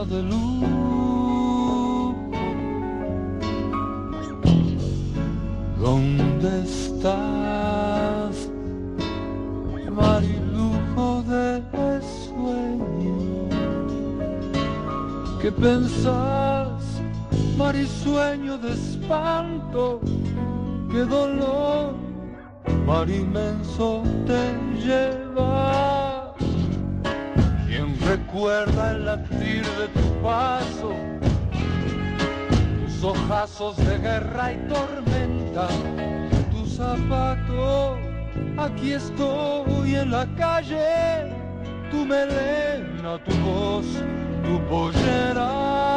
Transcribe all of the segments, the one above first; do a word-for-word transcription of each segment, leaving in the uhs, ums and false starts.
llena de luz. ¿Dónde estás, marilujo de sueño? ¿Qué pensás, marisueño de espanto? ¿Qué dolor, mar inmenso, te lleva? ¿Quién recuerda el latir de tu paso? Tus ojazos de guerra y tormenta, tu zapato, aquí estoy en la calle, tu melena, tu voz, tu pollera.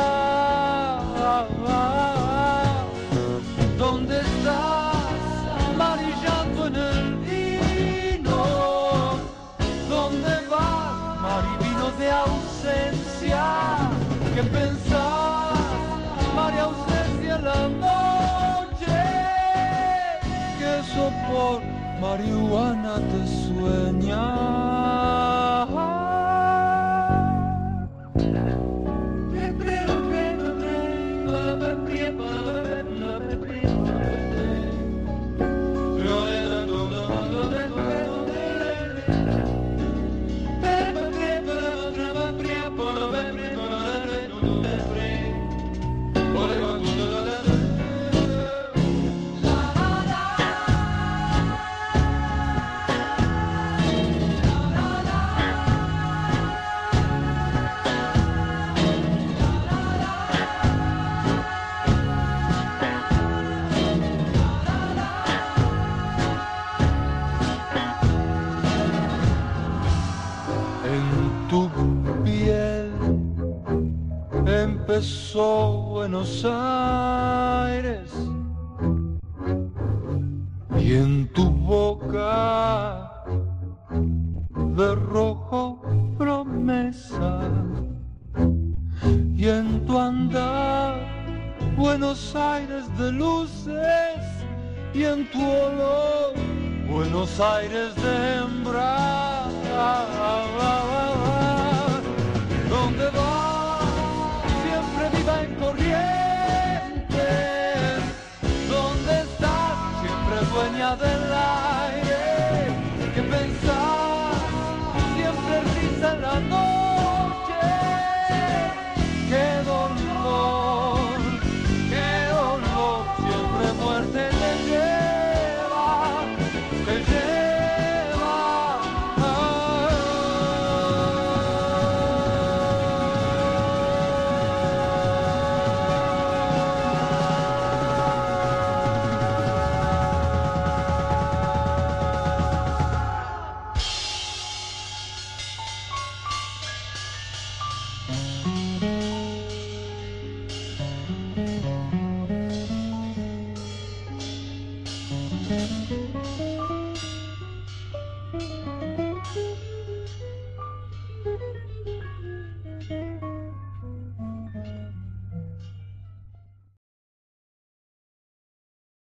¿Dónde estás, marillando en el vino? ¿Dónde vas, marivino de ausencia? ¿Qué pensás, mari ausencia en la noche? ¿Qué sopor, marihuana te sueña? Empezó Buenos Aires y en tu boca de rojo promesa y en tu andar Buenos Aires de luces y en tu olor Buenos Aires de hembra. ¿Dónde vas?